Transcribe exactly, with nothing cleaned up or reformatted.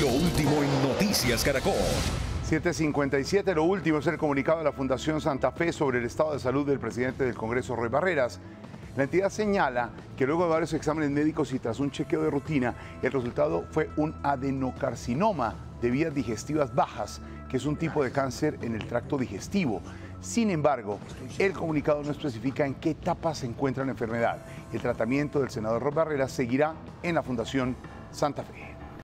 Lo último en Noticias Caracol. siete cincuenta y siete, lo último es el comunicado de la Fundación Santa Fe sobre el estado de salud del presidente del Congreso, Roy Barreras. La entidad señala que luego de varios exámenes médicos y tras un chequeo de rutina, el resultado fue un adenocarcinoma de vías digestivas bajas, que es un tipo de cáncer en el tracto digestivo. Sin embargo, el comunicado no especifica en qué etapa se encuentra la enfermedad. El tratamiento del senador Roy Barreras seguirá en la Fundación Santa Fe.